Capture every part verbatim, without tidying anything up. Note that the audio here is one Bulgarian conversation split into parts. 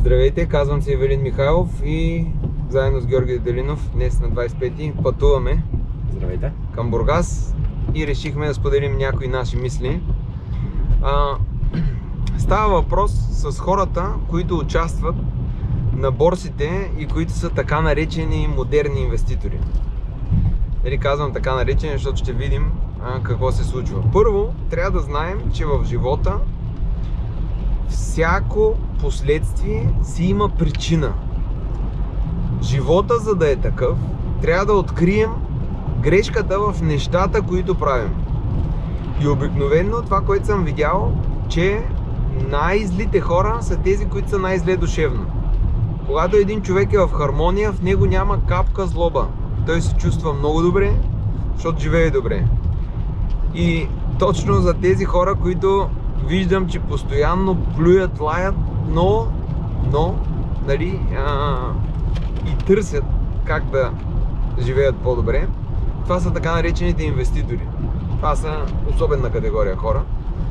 Здравейте, казвам се Ивелин Михайлов и заедно с Георги Делинов днес на двадесет и пети пътуваме Здравейте. към Бургас и решихме да споделим някои наши мисли. А, става въпрос с хората, които участват на борсите и които са така наречени модерни инвеститори. Или казвам така наречени, защото ще видим а, какво се случва. Първо, трябва да знаем, че в живота всяко последствие си има причина. Живота, за да е такъв, трябва да открием грешката в нещата, които правим. И обикновено това, което съм видял, че най-злите хора са тези, които са най-зле душевно. Когато един човек е в хармония, в него няма капка злоба. Той се чувства много добре, защото живее добре. И точно за тези хора, които виждам, че постоянно плюят, лаят, но, но, нали, а, и търсят как да живеят по-добре. Това са така наречените инвеститори. Това са особена категория хора.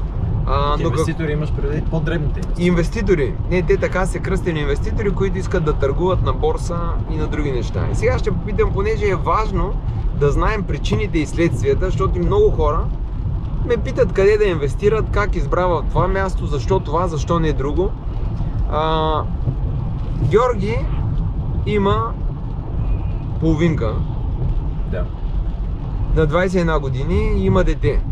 А, но инвеститори как... имаш преди по-дребните инвеститори. Инвеститори. Не, те така се кръстени инвеститори, които искат да търгуват на борса и на други неща. И сега ще попитам, понеже е важно да знаем причините и следствията, защото и много хора ме питат къде да инвестират, как избрава това място, защо това, защо не друго. А, Георги има половинка. Да. На двадесет и една години и има дете.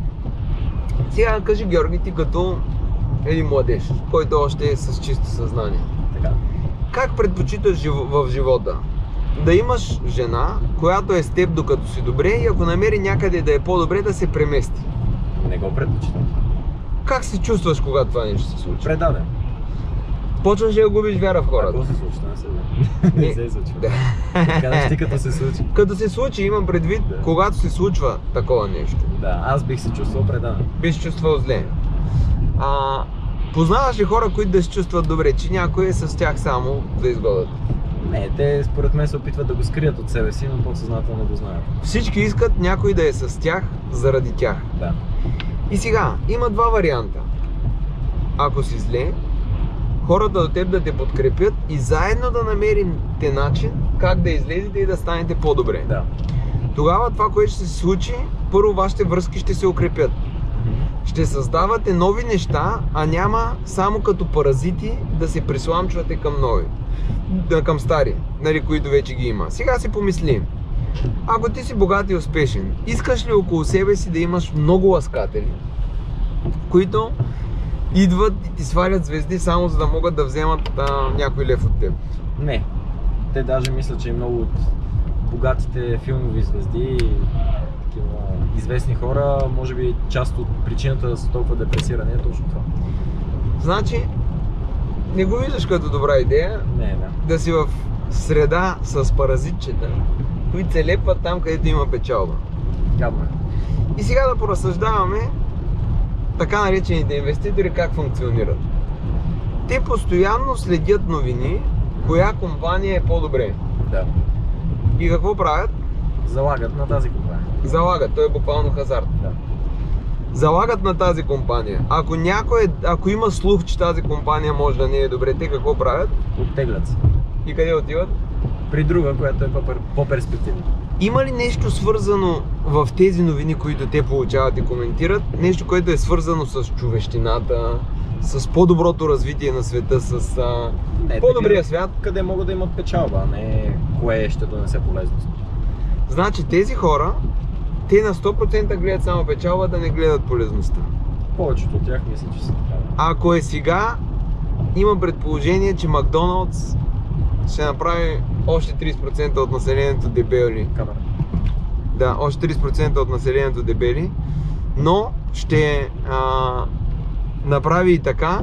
Сега кажи, Георги, ти като един младеж, който още е с чисто съзнание. Така. Как предпочиташ в живота? Да имаш жена, която е с теб докато си добре и ако намери някъде да е по-добре, да се премести. Не го предпочитам. Как се чувстваш, когато това нещо се случи? Предаден. Почваш ли да губиш вяра в хората? Какво се случи? Не се, не се случва. Казваш ти като се случи. Като се случи, имам предвид, да. Когато се случва такова нещо. Да, аз бих се чувствал предаден. Бих се чувствал зле. А, познаваш ли хора, които да се чувстват добре, че някой е с тях само да изгодат? Не, те според мен се опитват да го скрият от себе си, но подсъзнателно го знаят. Всички искат някой да е с тях заради тях. Да. И сега, има два варианта. Ако си зле, хората до теб да те подкрепят и заедно да намерите начин как да излезете и да станете по-добре. Да. Тогава това, което ще се случи, първо вашите връзки ще се укрепят. Ще създавате нови неща, а няма само като паразити да се присламчвате към нови. Да, към стари, нали, които вече ги има. Сега си помисли. Ако ти си богат и успешен, искаш ли около себе си да имаш много ласкатели, които идват и ти свалят звезди само за да могат да вземат а, някой лев от теб? Не. Те даже мислят, че и много от богатите филмови звезди и такива известни хора, може би част от причината да са толкова депресирани е точно това. Значи, не го виждаш като добра идея. Не, да. Да си в среда с паразитчета, които се лепват там, където има печалба. Явно. И сега да поразсъждаваме така наречените инвеститори как функционират. Те постоянно следят новини, коя компания е по-добре. Да. И какво правят? Залагат на тази компания. Залагат, той е буквално хазарт. Да. Залагат на тази компания. Ако някой, ако има слух, че тази компания може да не е добре, те какво правят? Оттеглят се. И къде отиват? При друга, която е по-перспективна. Има ли нещо свързано в тези новини, които те получават и коментират? Нещо, което е свързано с човещината, с по-доброто развитие на света, с а... по-добрия свят? Къде могат да имат печалба, а не кое ще донесе полезност. Значи тези хора, те на сто процента гледат само печалба, да не гледат полезността. Повечето от тях мисля, че са така. Ако е сега, има предположение, че Макдоналдс ще направи още тридесет процента от населението дебели. Камера. Да, още тридесет процента от населението дебели, но ще а, направи и така,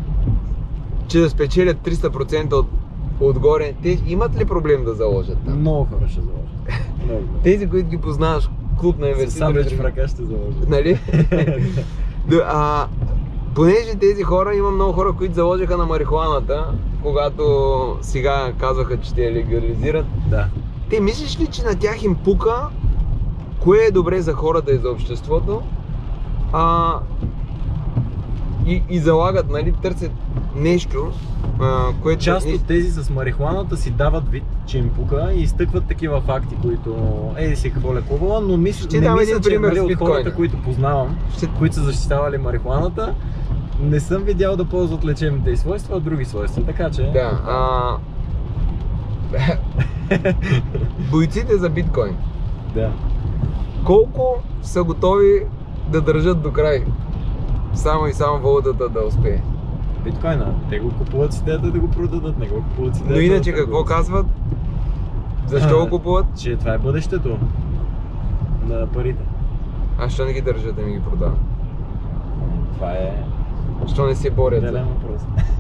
че да спечелят триста процента от, отгоре. Те имат ли проблем да заложат там? Много хора ще заложат. Много. Тези, които ги познаваш, клуб на инвеститори. С в ръка ще заложат. Нали? а, понеже тези хора, има много хора, които заложиха на марихуаната, когато сега казваха, че ще я легализират. Да. Те мислиш ли, че на тях им пука кое е добре за хората и за обществото? А, и, и залагат, нали, търсят нещо, а, което... Част не... от тези с марихуаната си дават вид, че им пука и изтъкват такива факти, които еди си какво лекувала, но мисля, Ще не дам мисля, един че пример нали, с от биткоина. хората, които познавам, Ще... които са защитавали марихуаната, не съм видял да ползват лечебните й свойства, а други свойства, така че... Да, а... бойците за биткоин. Да. Колко са готови да държат до край? Само и само валутата да успее. Биткоина, те го купуват с идеята да го продадат, не го купуват с идеята. Но иначе да какво го... казват? Защо го купуват? Че това е бъдещето на парите. А що не ги държат да ми ги продават? Това е... Що не се борят? За... Делен въпрос.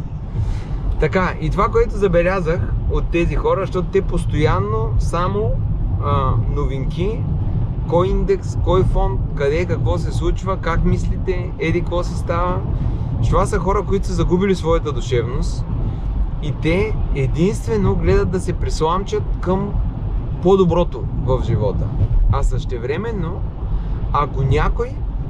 Така, и това, което забелязах от тези хора, защото те постоянно само а, новинки, кой индекс, кой фонд, къде, какво се случва, как мислите, еди какво се става. Това са хора, които са загубили своята душевност и те единствено гледат да се присламчат към по-доброто в живота. А същевременно, ако някой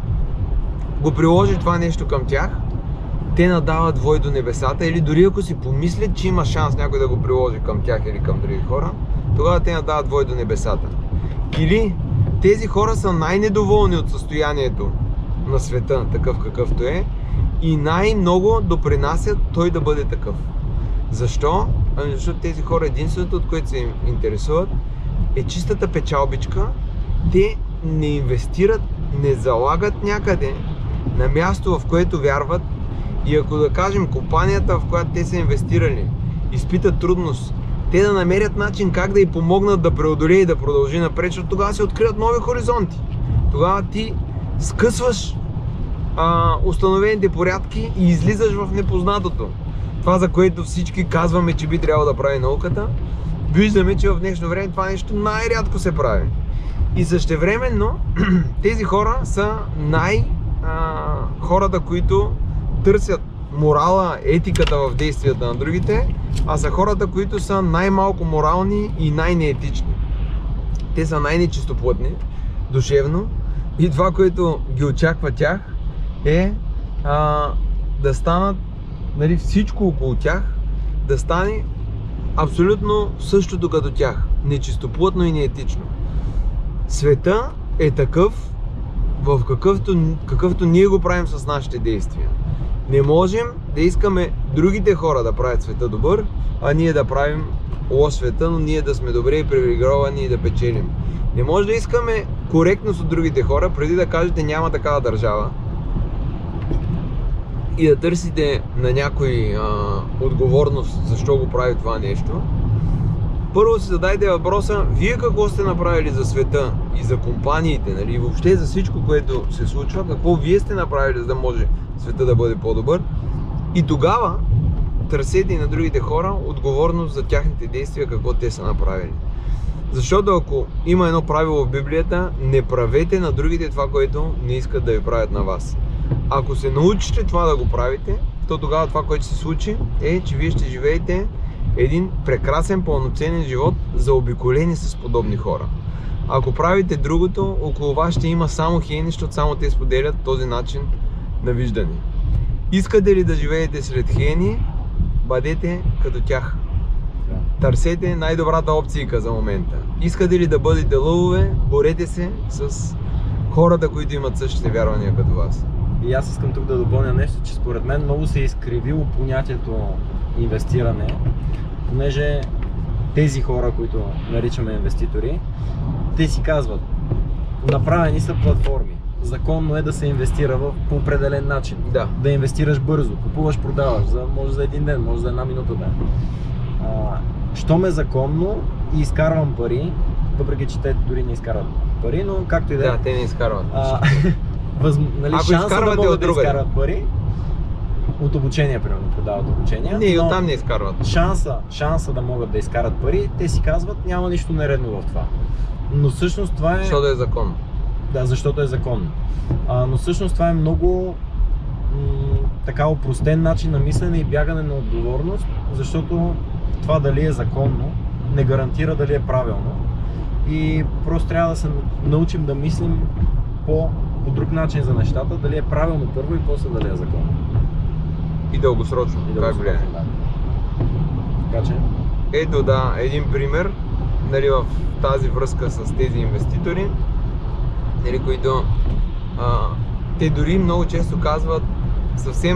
го приложи това нещо към тях, те надават вой до небесата, или дори ако си помислят, че има шанс някой да го приложи към тях или към други хора, тогава те надават вой до небесата. Или тези хора са най-недоволни от състоянието на света, такъв какъвто е, и най-много допринасят той да бъде такъв. Защо? Ами защото тези хора, единственото, от което се им интересуват, е чистата печалбичка. Те не инвестират, не залагат някъде на място, в което вярват, и ако да кажем компанията, в която те са инвестирали, изпитат трудност, те да намерят начин как да й помогнат да преодолее и да продължи напред, защото тогава се откриват нови хоризонти. Тогава ти скъсваш а, установените порядки и излизаш в непознатото. Това, за което всички казваме, че би трябвало да прави науката, виждаме, че в днешно време това нещо най-рядко се прави. И същевременно тези хора са най- а, хората, които търсят морала, етиката в действията на другите, а са хората, които са най-малко морални и най-неетични. Те са най-нечистоплътни, душевно, и това, което ги очаква тях, е а, да станат, нали, всичко около тях да стане абсолютно същото като тях, нечистоплътно и неетично. Света е такъв, в какъвто, какъвто ние го правим с нашите действия. Не можем да искаме другите хора да правят света добър, а ние да правим лош света, но ние да сме добре и привилегировани и да печелим. Не може да искаме коректност от другите хора, преди да кажете няма такава държава, и да търсите на някой а, отговорност защо го прави това нещо. Първо си задайте въпроса, вие какво сте направили за света и за компаниите, нали, и въобще за всичко, което се случва, какво вие сте направили, за да може света да бъде по-добър, и тогава търсете и на другите хора отговорност за тяхните действия, какво те са направили. Защото ако има едно правило в Библията, не правете на другите това, което не искат да ви правят на вас. Ако се научите това да го правите, то тогава това, което се случи, е, че вие ще живеете един прекрасен, пълноценен живот, заобиколени с подобни хора. Ако правите другото, около вас ще има само хейни, защото само те споделят този начин на виждане. Искате ли да живеете сред хейни, бъдете като тях. Търсете най-добрата опция за момента. Искате ли да бъдете лъвове, борете се с хората, които имат същите вярвания като вас. И аз искам тук да допълня нещо, че според мен много се е изкривило понятието инвестиране, понеже тези хора, които наричаме инвеститори, те си казват, направени са платформи. Законно е да се инвестира в, по определен начин. Да. Да инвестираш бързо, купуваш, продаваш, за, може за един ден, може за една минута ден. А, щом е законно и изкарвам пари, въпреки че те дори не изкарват пари, но както и да е. Да, те не изкарват. А, въз, нали, Ако шанса да могат да друга, изкарват пари, от обучение, примерно, продават обучение. Не, и но оттам не изкарват. Шанса, шанса да могат да изкарат пари, те си казват, няма нищо нередно в това. Но всъщност това е... Защото е законно. Да, защото е законно. А, но всъщност това е много м- така опростен начин на мислене и бягане на отговорност, защото това дали е законно не гарантира дали е правилно. И просто трябва да се научим да мислим по, по друг начин за нещата, дали е правилно първо и после дали е законно. И дългосрочно. И Как влияе? дългосрочно, да. Така че, Ето да, един пример, нали, в тази връзка с тези инвеститори, нали, които а, те дори много често казват съвсем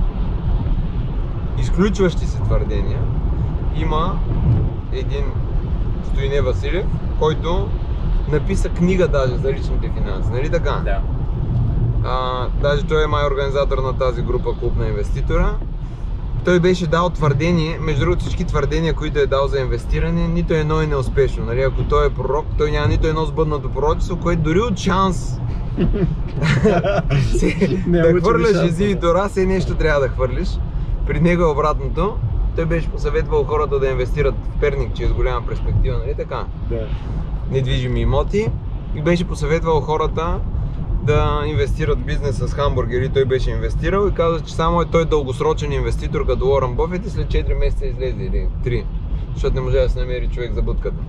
изключващи се твърдения. Има един Стоине Василев, който написа книга даже за личните финанси, нали така? да. А, даже той е май организатор на тази група Клуб на инвеститора. Той беше дал твърдение, между другото всички твърдения, които е дал за инвестиране, нито едно е неуспешно. Нали? Ако той е пророк, той няма нито едно сбъднато пророчество, което дори от шанс да хвърляш ези и тора, все нещо трябва да хвърлиш. При него е обратното. Той беше посъветвал хората да инвестират в Перник, че е с голяма перспектива, нали така? Да. Недвижими имоти. И беше посъветвал хората да инвестират в бизнес с хамбургери. Той беше инвестирал и каза, че само е той дългосрочен инвеститор като Уорън Бъфет и след четири месеца излезе или три, защото не може да се намери човек за бъдката.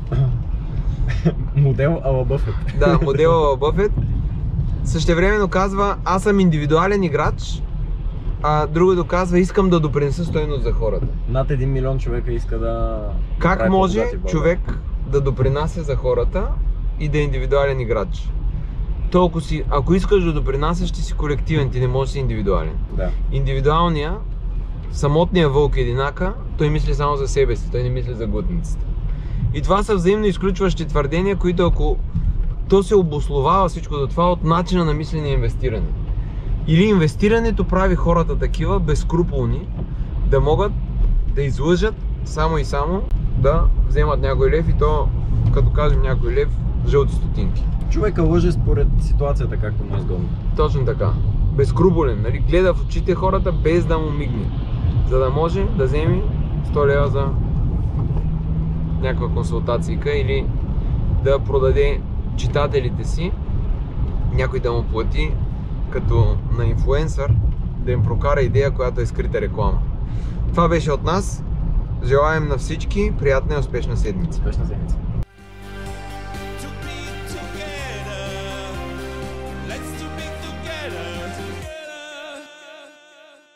Модел ала Бъфет. Да, модел ала Бъфет. Същевременно казва, аз съм индивидуален играч, а другото казва, искам да допринеса стойност за хората. Над един милион човека иска да... Как може човек да допринася за хората и да е индивидуален играч? Толкова си, ако искаш да допринасяш, ти си колективен, ти не можеш да си индивидуален. Да. Индивидуалния, самотния вълк единака, той мисли само за себе си, той не мисли за глутницата. И това са взаимно изключващи твърдения, които ако то се обосновава всичко за това от начина на мислене и инвестиране. Или инвестирането прави хората такива безскрупулни, да могат да излъжат само и само да вземат някой лев и то, като кажем някой лев, жълти стотинки. Човека лъже според ситуацията, както му е изгодно. Точно така. Безскрупулен, нали? Гледа в очите хората без да му мигне. За да може да вземе сто лева за някаква консултацийка или да продаде читателите си, някой да му плати като на инфлуенсър, да им прокара идея, която е скрита реклама. Това беше от нас. Желаем на всички приятна и успешна седмица. Успешна седмица.